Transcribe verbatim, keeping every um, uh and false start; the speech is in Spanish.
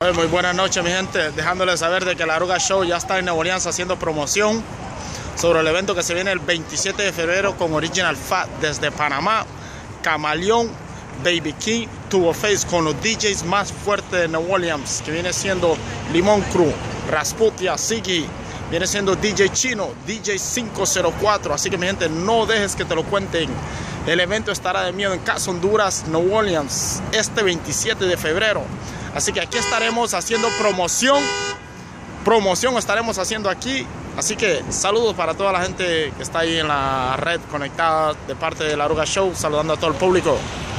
Muy buenas noches, mi gente, dejándoles saber de que la Aruga Show ya está en Nueva Orleans haciendo promoción sobre el evento que se viene el veintisiete de febrero con Original Fat desde Panamá, Camaleón, Baby King, Tubo Face, con los D Js más fuertes de Nueva Orleans, que viene siendo Limón Crew, Rasputia, Ziggy, viene siendo D J Chino, D J cinco cero cuatro. Así que, mi gente, no dejes que te lo cuenten. El evento estará de miedo en Casa Honduras, Nueva Orleans, este veintisiete de febrero. Así que aquí estaremos haciendo promoción. Promoción estaremos haciendo aquí. Así que saludos para toda la gente que está ahí en la red conectada de parte de la Aruga Show. Saludando a todo el público.